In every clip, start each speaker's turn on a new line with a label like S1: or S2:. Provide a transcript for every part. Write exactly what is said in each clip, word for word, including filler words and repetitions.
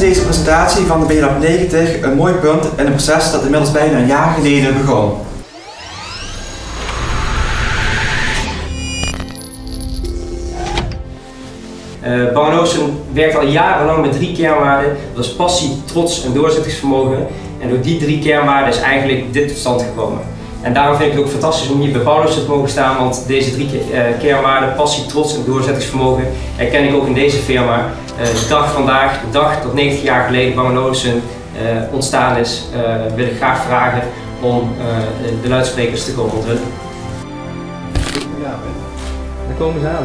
S1: deze presentatie van de B Lab negentig een mooi punt in een proces dat inmiddels bijna een jaar geleden begon.
S2: Uh, Bang en Olufsen werkt al jarenlang met drie kernwaarden. Dat is passie, trots en doorzettingsvermogen. En door die drie kernwaarden is eigenlijk dit tot stand gekomen. En daarom vind ik het ook fantastisch om hier bij Bang en Olufsen te mogen staan, want deze drie uh, kernwaarden, passie, trots en doorzettingsvermogen, herken ik ook in deze firma. Uh, de dag vandaag, de dag dat negentig jaar geleden Bang en Olufsen uh, ontstaan is, uh, wil ik graag vragen om uh, de luidsprekers te komen onthullen.
S3: Ja, daar komen ze aan.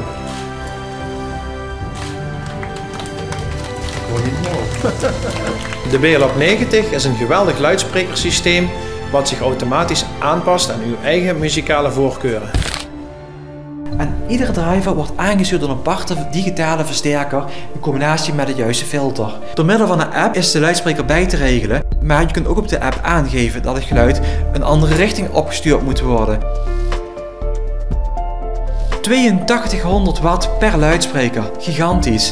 S4: De B Lab negentig is een geweldig luidsprekersysteem wat zich automatisch aanpast aan uw eigen muzikale voorkeuren.
S1: En iedere driver wordt aangestuurd door een aparte digitale versterker in combinatie met het juiste filter. Door middel van een app is de luidspreker bij te regelen, maar je kunt ook op de app aangeven dat het geluid een andere richting opgestuurd moet worden. tweeëntachtighonderd watt per luidspreker, gigantisch.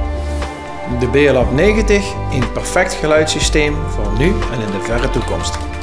S4: De B Lab negentig, een perfect geluidssysteem voor nu en in de verre toekomst.